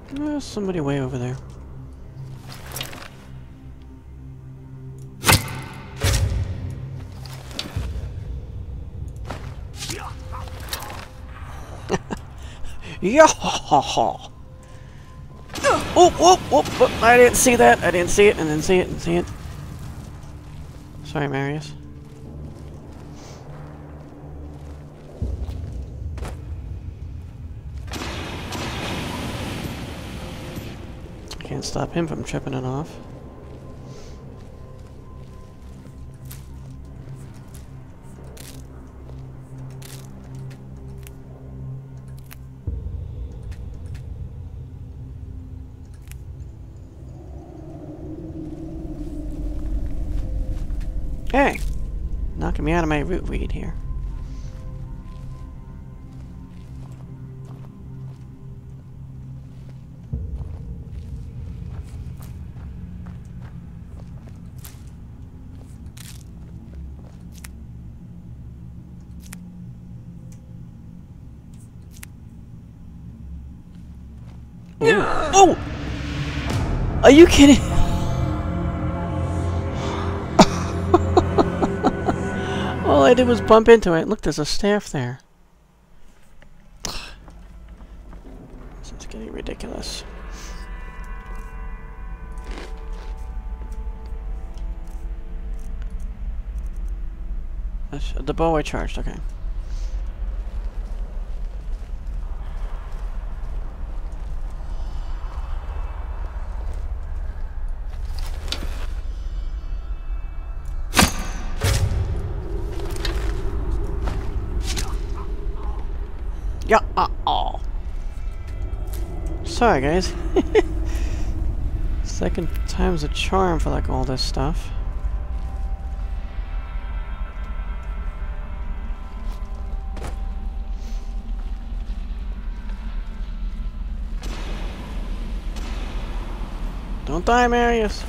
There's somebody way over there. Yeah! Oh, whoop, whoop, whoop. I didn't see that. I didn't see it, and then see it, and see it. Sorry, Marius. Can't stop him from tripping it off. Hey! Knocking me out of my root weed here. Oh! Are you kidding? All I did was bump into it. Look, there's a staff there. This is getting ridiculous. The bow I charged, okay. Yeah, oh. Sorry, guys. Second time's a charm for like all this stuff. Don't die, Marius.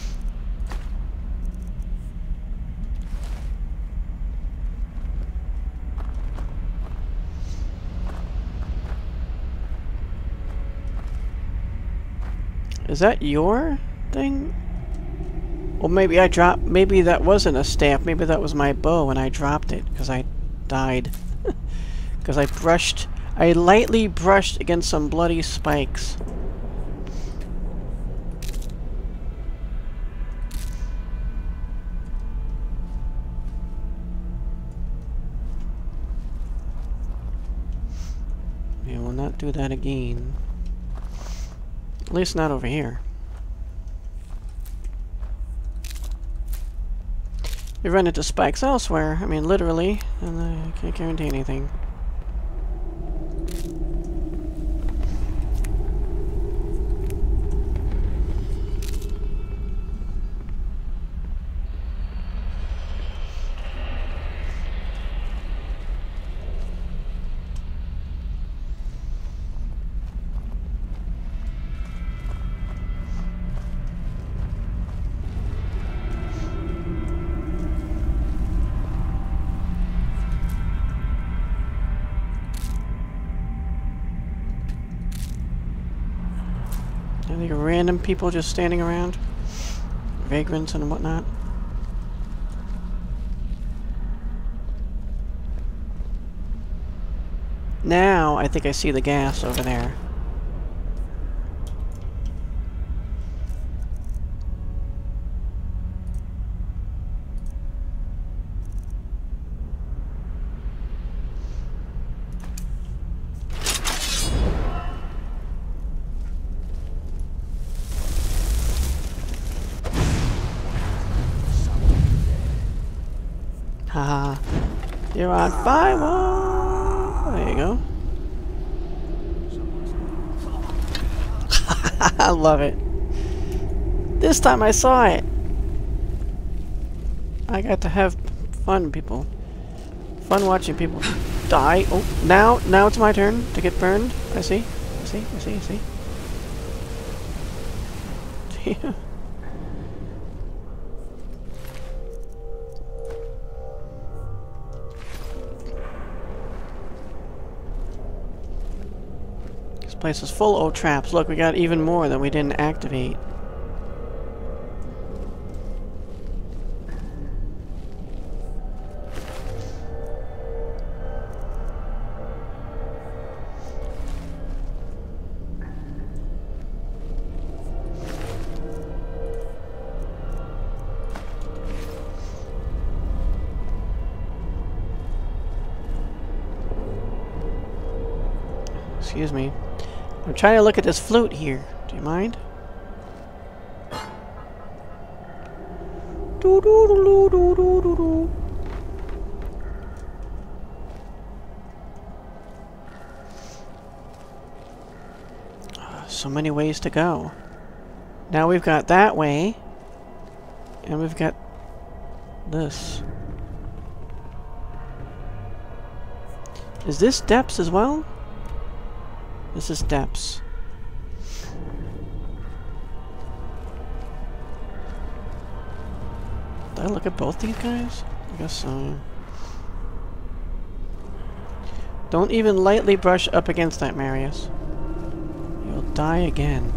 Is that your thing? Or maybe I dropped... Maybe that wasn't a staff. Maybe that was my bow and I dropped it because I died. Because I brushed... I lightly brushed against some bloody spikes. We will not do that again. At least not over here. You run into spikes elsewhere. I mean, literally, and I can't guarantee anything. Any random people just standing around? Vagrants and whatnot? Now, I think I see the gas over there. Haha. You're on fire! There you go. I love it. This time I saw it. I got to have fun, people. Fun watching people die. Oh, now it's my turn to get burned. I see. I see. Yeah. place is full of traps. Look, we got even more that we didn't activate. Excuse me. I'm trying to look at this flute here. Do you mind? Do do do do do do do. So many ways to go. Now we've got that way, and we've got this. Is this depths as well? This is depths. Did I look at both these guys? I guess so. Don't even lightly brush up against that, Marius. You'll die again.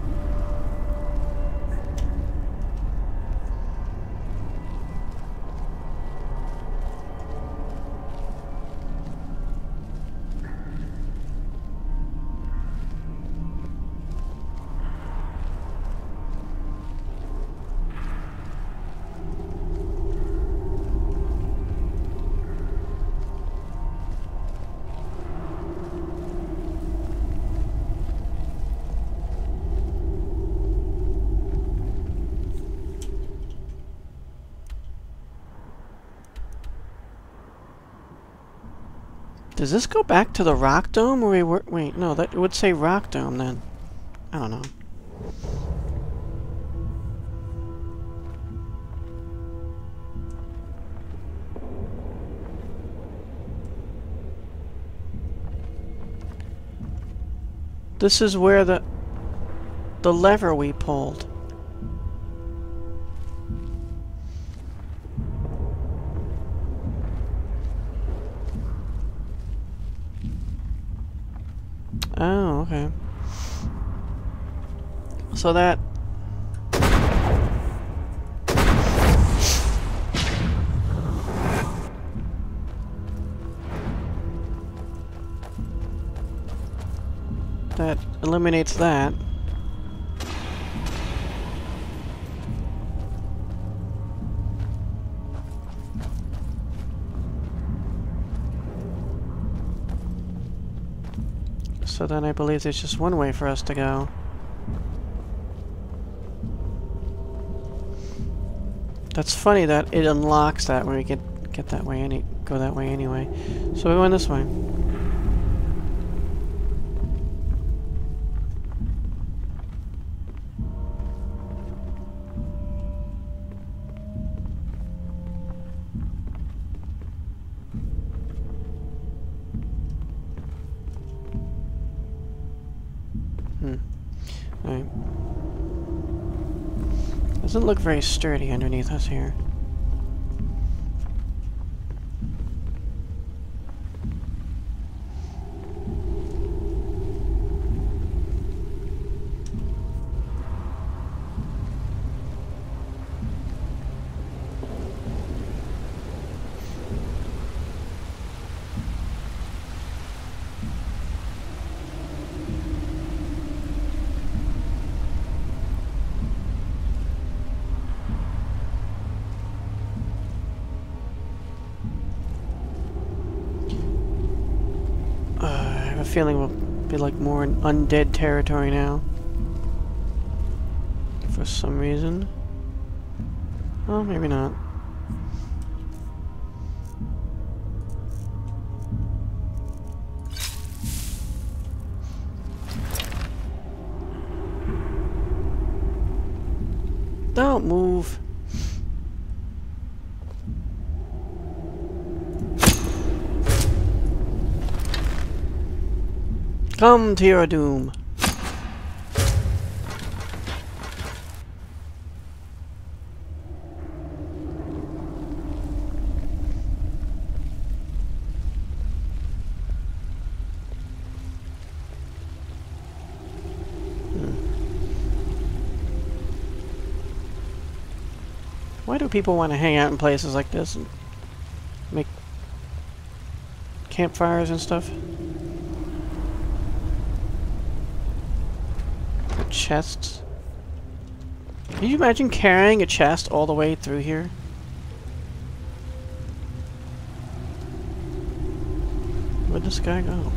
Does this go back to the rock dome where we were? Wait, no, that would say rock dome then. I don't know. This is where the lever we pulled. Oh, okay. So that... that eliminates that. So then I believe there's just one way for us to go. That's funny that it unlocks that when we get that way go that way anyway. So we went this way. Alright. Doesn't look very sturdy underneath us here. I have a feeling we'll be like more in undead territory now. For some reason. Well, maybe not. Don't move. Come to your doom. Why do people want to hang out in places like this and make campfires and stuff? Chests. Can you imagine carrying a chest all the way through here? Where'd this guy go?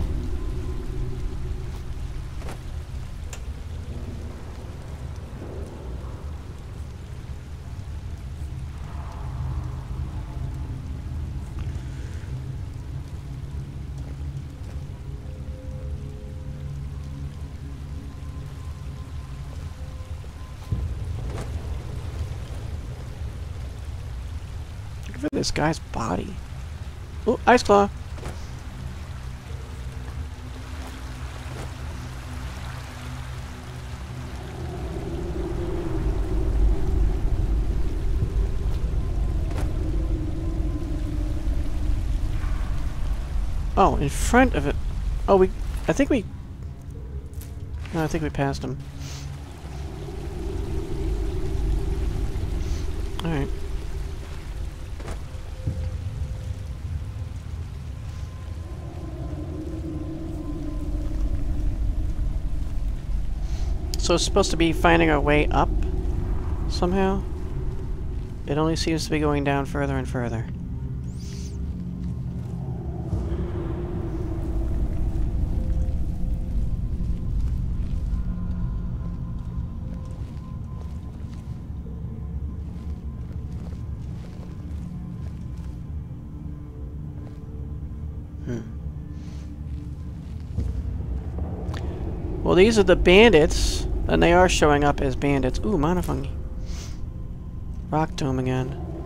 Look at this guy's body. Oh, Ice Claw. Oh, in front of it. Oh, I think we... No, I think we passed him. Alright. So it's supposed to be finding our way up somehow. It only seems to be going down further and further. Well, these are the bandits, and they are showing up as bandits. Ooh, Monofungi. Rock Dome again.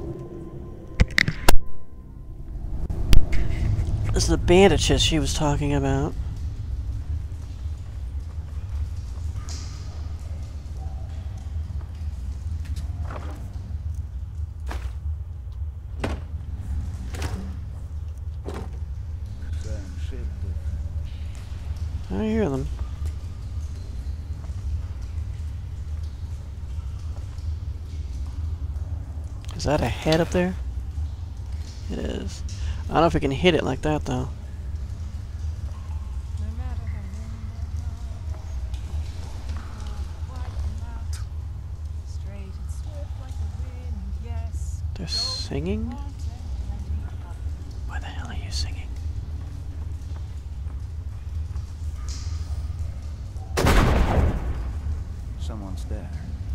This is the bandits she was talking about. I hear them. Is that a head up there? It is. I don't know if we can hit it like that, though. They're singing? Why the hell are you singing? Someone's there.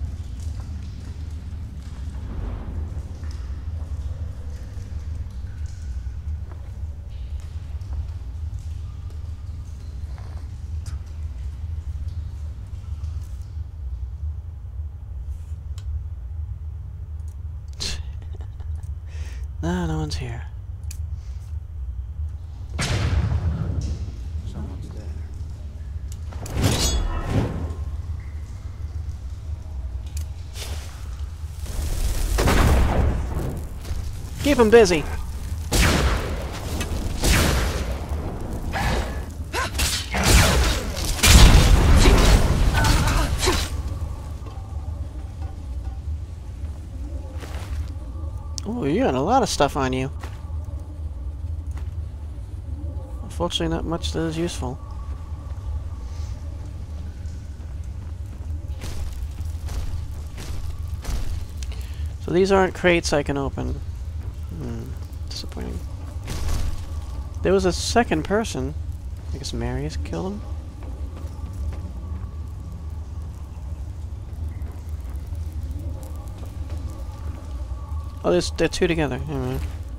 No, no one's here. Someone's there. Keep him busy. Oh, you got a lot of stuff on you. Unfortunately, not much that is useful. So these aren't crates I can open. Disappointing. There was a second person. I guess Marius killed him. Oh, they're two together. Anyway.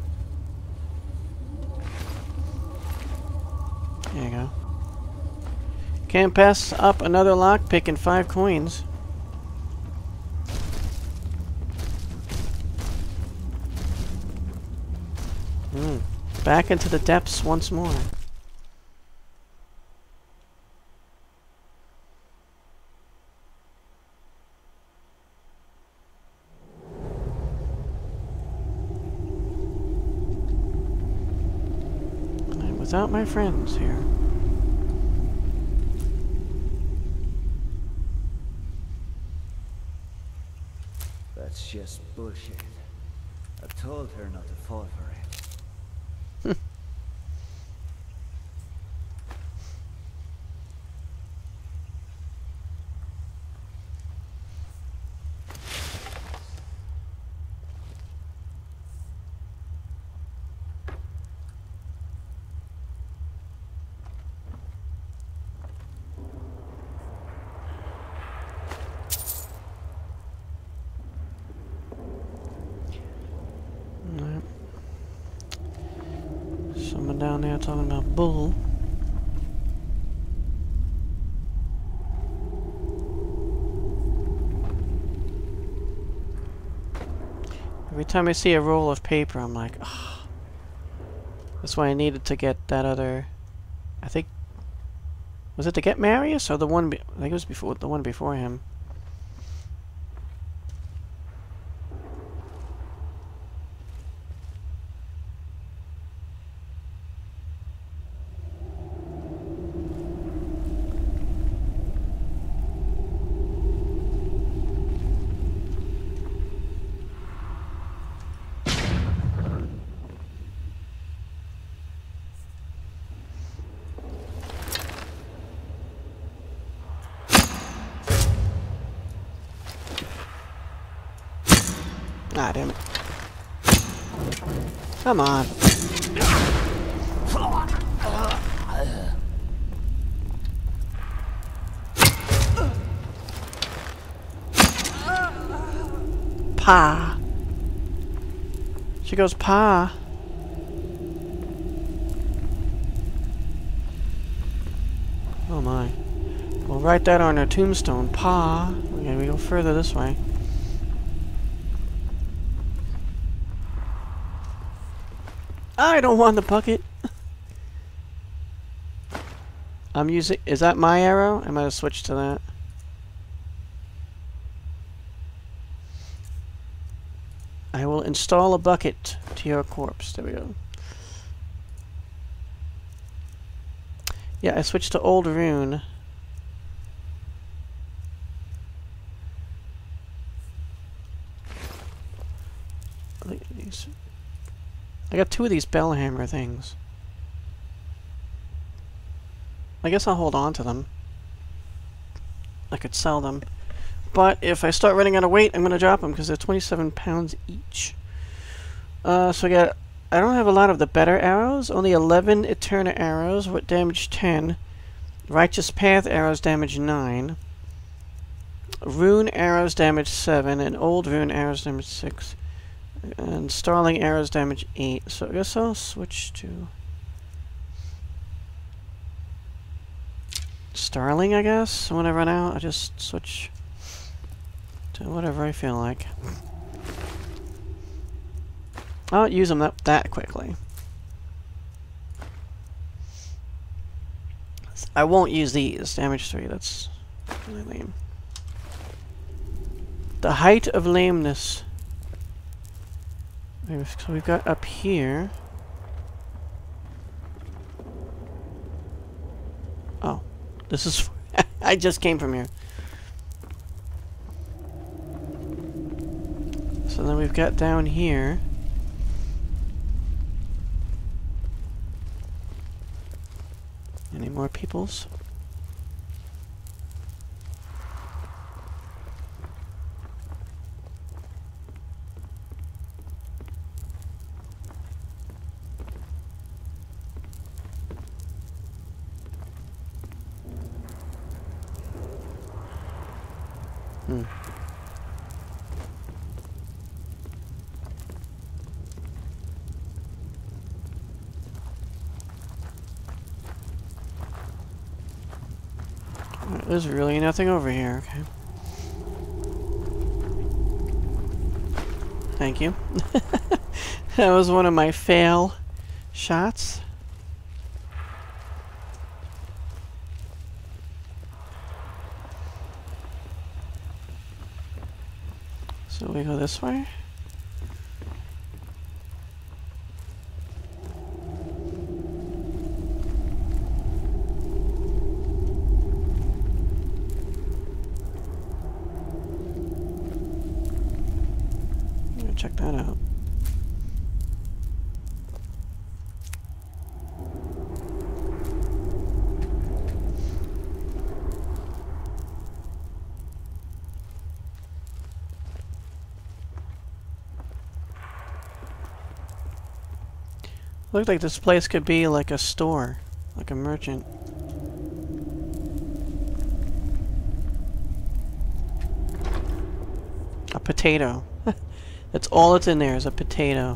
There you go. Can't pass up another lockpick and 5 coins. Back into the depths once more. I'm without my friends here. That's just bullshit. told her not to fall for it. Someone down there talking about bull. Every time I see a roll of paper, I'm like, oh. That's why I needed to get that other. I think. Was it to get Marius or the one? I think it was before the one before him. Ah, damn it. Come on. Pa. She goes, Pa. Oh my. We'll write that on our tombstone. Pa. Okay, we go further this way. I don't want the bucket. I'm using... Is that my arrow? I might have switched to that. I will install a bucket to your corpse. There we go. Yeah, I switched to Old Rune. Look at these. I got 2 of these bellhammer things. I guess I'll hold on to them. I could sell them. But if I start running out of weight, I'm going to drop them because they're 27 pounds each. So I don't have a lot of the better arrows. Only 11 Eterna arrows with damage 10. Righteous Path arrows damage 9. Rune arrows damage 7. And Old Rune arrows damage 6. And Starling arrows damage 8. So I guess I'll switch to Starling, I guess. When I run out, I'll just switch to whatever I feel like. I'll use them that quickly. I won't use these. Damage 3, that's really lame. The height of lameness. So we've got up here. Oh, this is... I just came from here. So then we've got down here. Any more peoples? There's really nothing over here, okay. Thank you. That was one of my fail shots. So we go this way. Check that out. Looked like this place could be like a store, like a merchant. A potato. That's all that's in there is a potato.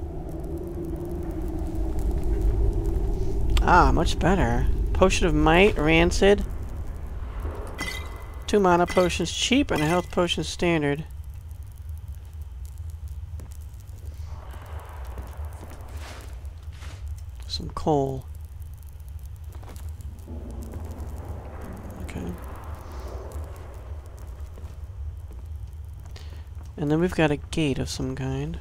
Ah, much better. Potion of Might, Rancid. 2 mana potions cheap and a health potion standard. Some coal. Okay. And then we've got a gate of some kind.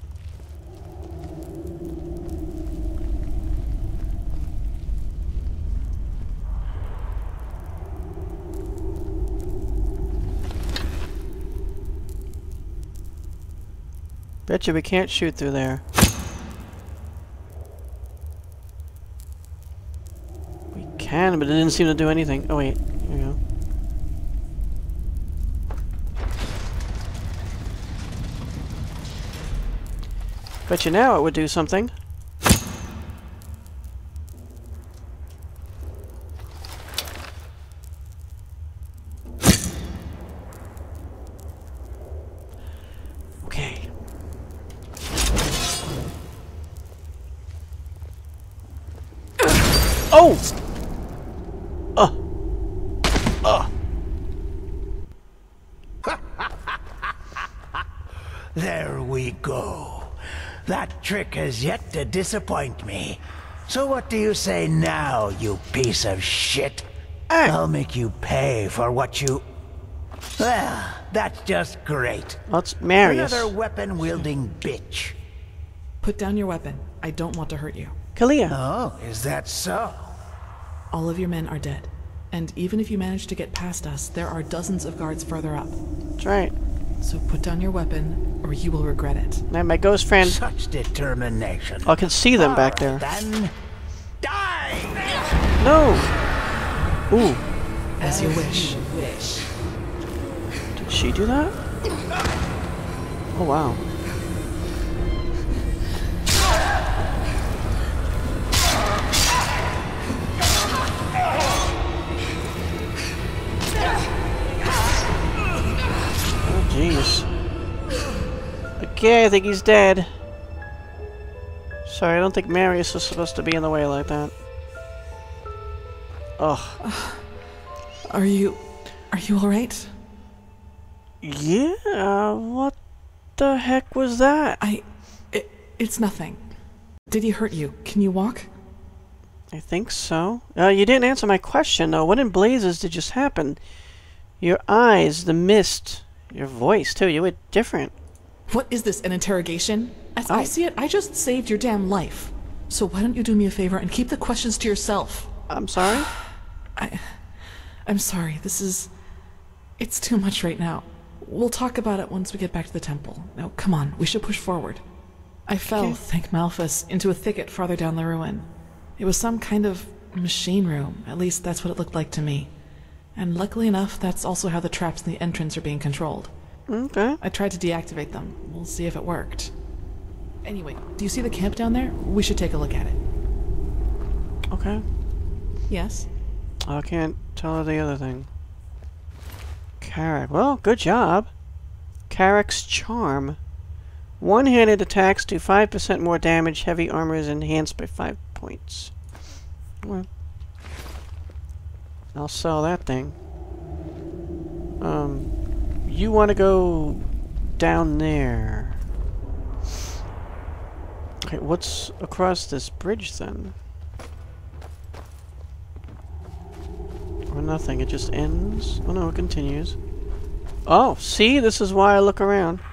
Betcha we can't shoot through there. We can, but it didn't seem to do anything. Oh wait, here we go. Betcha now it would do something. Okay. Oh! There we go. That trick has yet to disappoint me. So what do you say now, you piece of shit? I'll make you pay for what you... Well, that's just great. Let's Marius. Another weapon-wielding bitch. Put down your weapon. I don't want to hurt you. Calia. Oh, is that so? All of your men are dead. And even if you manage to get past us, there are dozens of guards further up. That's right. So put down your weapon, or you will regret it. Now my ghost friend. Such determination. I can see them back there. Then die! No! Ooh. As you wish. Did she do that? Oh wow. Jeez. Okay, I think he's dead. Sorry, I don't think Marius was supposed to be in the way like that. Ugh. Are you alright? Yeah, what the heck was that? It's nothing. Did he hurt you? Can you walk? I think so. You didn't answer my question, though. What in blazes did just happen? Your eyes, the mist, your voice, too. You were different. What is this, an interrogation? As I see it, I just saved your damn life. So why don't you do me a favor and keep the questions to yourself? I'm sorry? I'm sorry. It's too much right now. We'll talk about it once we get back to the temple. Now, come on. We should push forward. I fell, thank Malphus, into a thicket farther down the ruin. It was some kind of machine room. At least that's what it looked like to me. And luckily enough, that's also how the traps in the entrance are being controlled. Okay. I tried to deactivate them. We'll see if it worked. Anyway, do you see the camp down there? We should take a look at it. Okay. Yes? I can't tell her the other thing. Carrack. Well, good job. Carrack's Charm. One-handed attacks do 5% more damage. Heavy armor is enhanced by 5 points. Well, I'll sell that thing. You want to go down there. Okay, what's across this bridge then? Or nothing, it just ends? Oh no, it continues. Oh, see? This is why I look around.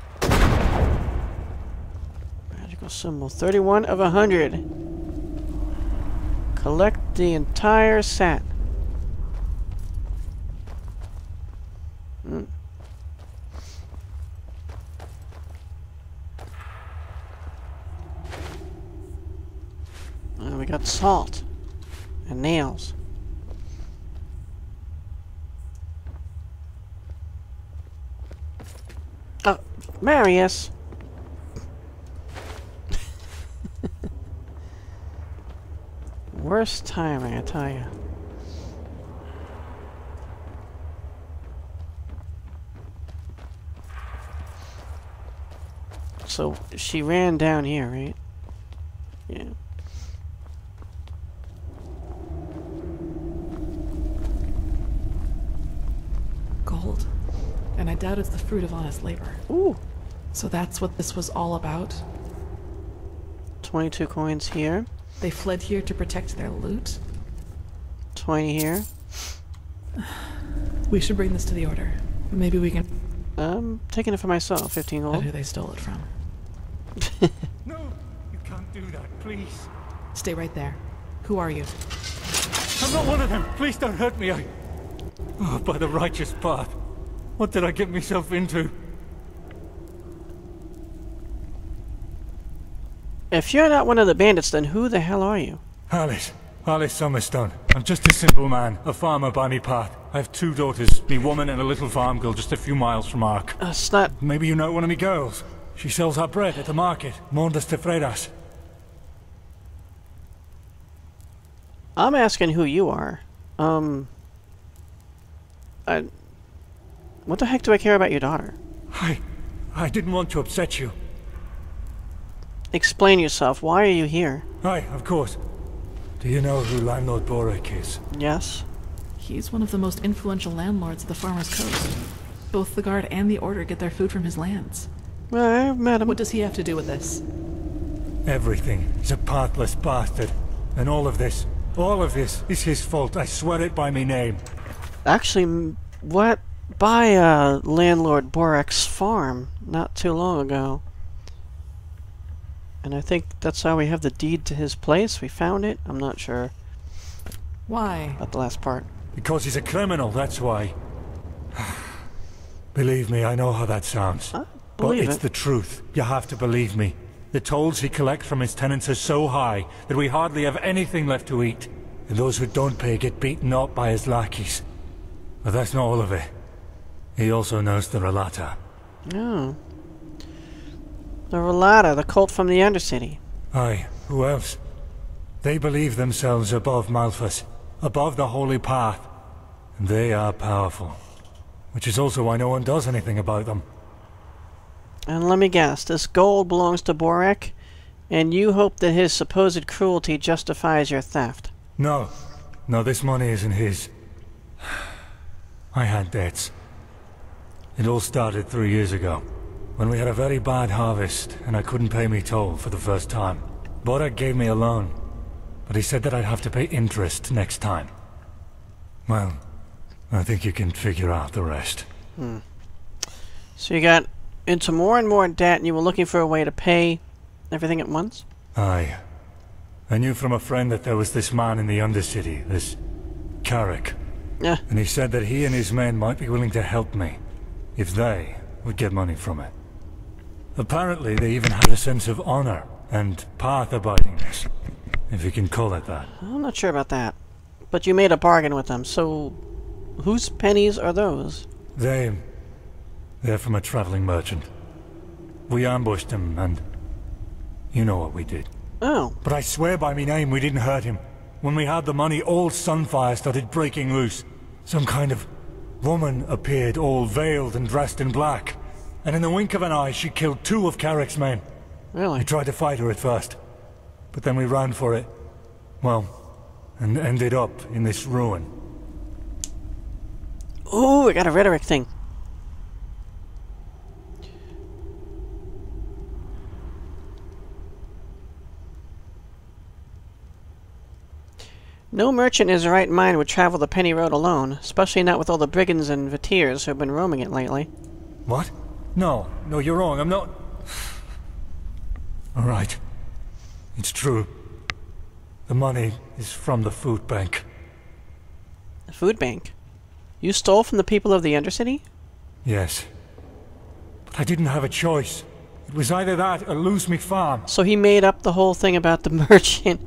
Magical symbol. 31 of 100. Collect the entire set. We got salt and nails. Oh, Marius. Worst timing, I tell you. So she ran down here, right? Yeah. Gold. And I doubt it's the fruit of honest labor. Ooh. So that's what this was all about? 22 coins here. They fled here to protect their loot? 20 here. We should bring this to the Order. Maybe we can... I'm taking it for myself. 15 Not gold. who they stole it from. No, you can't do that, please. Stay right there. Who are you? I'm not one of them. Please don't hurt me. Oh, by the righteous path. What did I get myself into? If you're not one of the bandits, then who the hell are you? Hallys Summerstone. I'm just a simple man, a farmer by me path. I have 2 daughters, me woman and a little farm girl just a few miles from Ark. It's not... Maybe you know one of me girls. She sells our bread at the market, Mondas de Freiras. I'm asking who you are. What the heck do I care about your daughter? I didn't want to upset you. Explain yourself. Why are you here? Aye, of course. Do you know who Landlord Borek is? Yes. He's one of the most influential landlords of the Farmer's Coast. Both the Guard and the Order get their food from his lands. Well, I've met him. What does he have to do with this? Everything. He's a pathless bastard. And all of this is his fault. I swear it by me name. Actually, what? By landlord Borek's farm not too long ago. And I think that's how we have the deed to his place. We found it. I'm not sure Why? about the last part. Because he's a criminal, that's why. Believe me, I know how that sounds. But Believe it's it. the truth. You have to believe me. The tolls he collects from his tenants are so high that we hardly have anything left to eat. And those who don't pay get beaten up by his lackeys. But that's not all of it. He also knows the Relata. Oh. The Relata, the cult from the Undercity. Aye, who else? They believe themselves above Malphas, above the Holy Path. And they are powerful. Which is also why no one does anything about them. And let me guess, this gold belongs to Borek, and you hope that his supposed cruelty justifies your theft. No, this money isn't his. I had debts. It all started 3 years ago, when we had a very bad harvest, and I couldn't pay me toll for the first time. Borek gave me a loan, but he said that I'd have to pay interest next time. Well, I think you can figure out the rest. So you got into more and more debt, and you were looking for a way to pay everything at once? Aye. I knew from a friend that there was this man in the Undercity, this Carrick. Yeah. And he said that he and his men might be willing to help me, if they would get money from it. Apparently they even had a sense of honor and path-abidingness, if you can call it that. I'm not sure about that. But you made a bargain with them, so whose pennies are those? They're from a traveling merchant. We ambushed him, and you know what we did. Oh. But I swear by me name we didn't hurt him. When we had the money, all Sunfire started breaking loose. Some kind of woman appeared, all veiled and dressed in black. And in the wink of an eye, she killed 2 of Carrick's men. Really? We tried to fight her at first, but then we ran for it. Well, and ended up in this ruin. Ooh, I got a rhetoric thing. No merchant in his right mind would travel the Penny Road alone, especially not with all the brigands and Vatirs who have been roaming it lately. What? No, you're wrong. I'm not... All right. It's true. The money is from the food bank. The food bank? You stole from the people of the Undercity? Yes. But I didn't have a choice. It was either that or lose me farm. So he made up the whole thing about the merchant.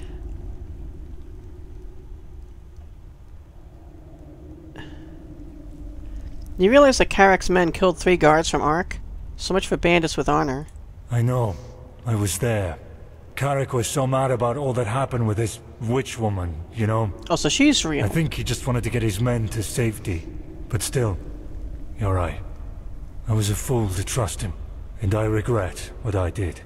You realize that Carrick's men killed 3 guards from Ark? So much for bandits with honor. I know. I was there. Carrick was so mad about all that happened with this witch woman, you know? Oh, so she's real. I think he just wanted to get his men to safety. But still, you're right. I was a fool to trust him, and I regret what I did.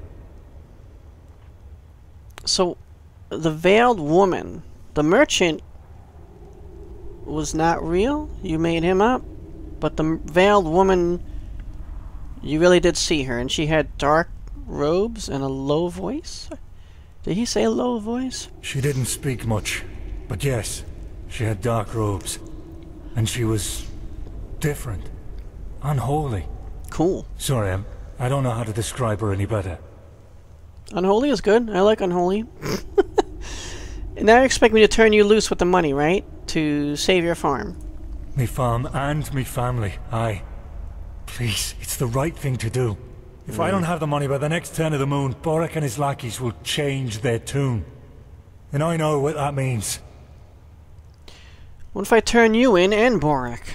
So, the veiled woman, the merchant, was not real? You made him up? But the veiled woman, you really did see her, and she had dark robes and a low voice? Did he say a low voice? She didn't speak much, but yes, she had dark robes. And she was different. Unholy. Cool. Sorry, I don't know how to describe her any better. Unholy is good. I like unholy. And now you expect me to turn you loose with the money, right? To save your farm. Me farm and me family, aye. Please, it's the right thing to do. If I don't have the money by the next turn of the moon, Boric and his lackeys will change their tune. And I know what that means. What if I turn you in and Boric?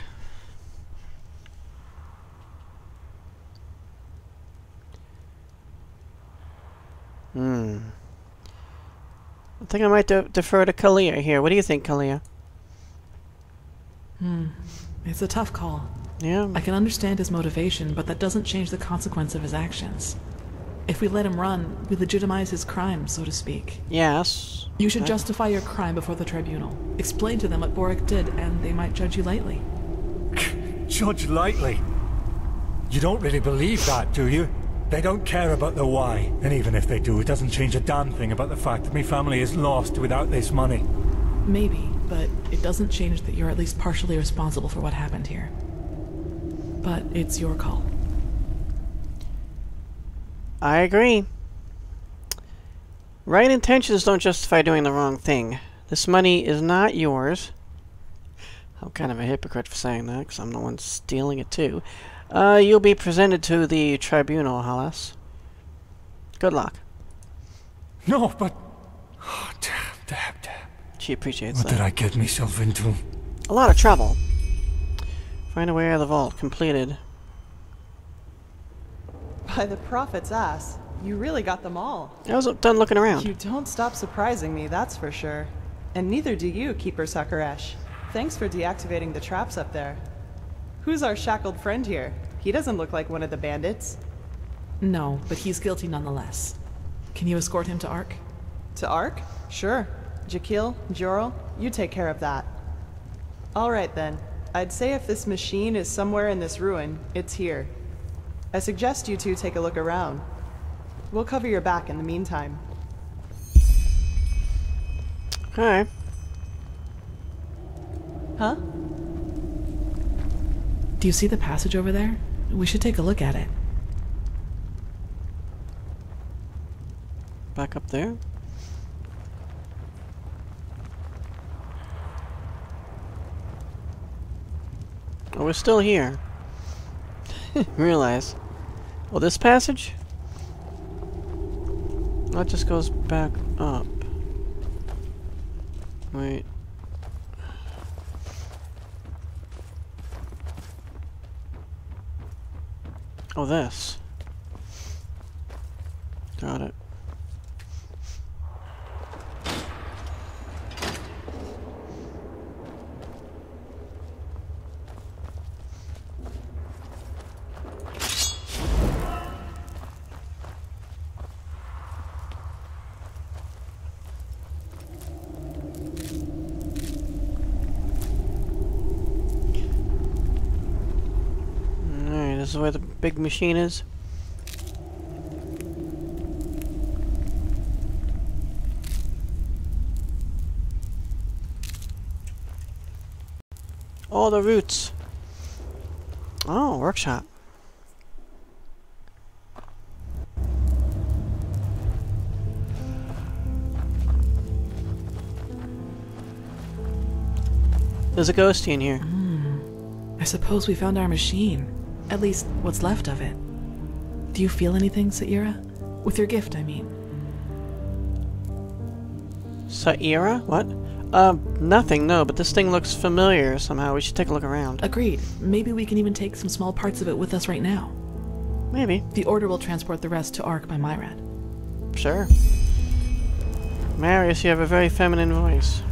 I think I might defer to Calia here. What do you think, Calia? It's a tough call. Yeah. I can understand his motivation, but that doesn't change the consequence of his actions. If we let him run, we legitimize his crime, so to speak. Yes. You should justify your crime before the tribunal. Explain to them what Boric did, and they might judge you lightly. Judge lightly? You don't really believe that, do you? They don't care about the why, and even if they do, it doesn't change a damn thing about the fact that my family is lost without this money. Maybe, but it doesn't change that you're at least partially responsible for what happened here. But it's your call. I agree. Right intentions don't justify doing the wrong thing. This money is not yours. I'm kind of a hypocrite for saying that, because I'm the one stealing it too. You'll be presented to the tribunal, Hallys. Good luck. No, but... Oh, damn. She appreciates What that. did I get myself into? A lot of trouble. Find a way out of the vault. Completed. By the prophet's ass, you really got them all. I was done looking around. You don't stop surprising me, that's for sure. And neither do you, Keeper Sakaresh. Thanks for deactivating the traps up there. Who's our shackled friend here? He doesn't look like one of the bandits. No, but he's guilty nonetheless. Can you escort him to Ark? To Ark? Sure. Jakil, Jorel, you take care of that. Alright then. I'd say if this machine is somewhere in this ruin, it's here. I suggest you two take a look around. We'll cover your back in the meantime. Alright. Huh? Do you see the passage over there? We should take a look at it. Back up there. Oh, we're still here. Realize. Well, this passage? That just goes back up. Wait. Oh, this. Got it. This is where the big machine is. All the roots. Oh, workshop. There's a ghostie in here. I suppose we found our machine. At least, what's left of it. Do you feel anything, Saira? With your gift, I mean. Saira? What? Nothing, no, but this thing looks familiar somehow. We should take a look around. Agreed. Maybe we can even take some small parts of it with us right now. Maybe. The Order will transport the rest to Ark by Myrad. Sure. Marius, you have a very feminine voice.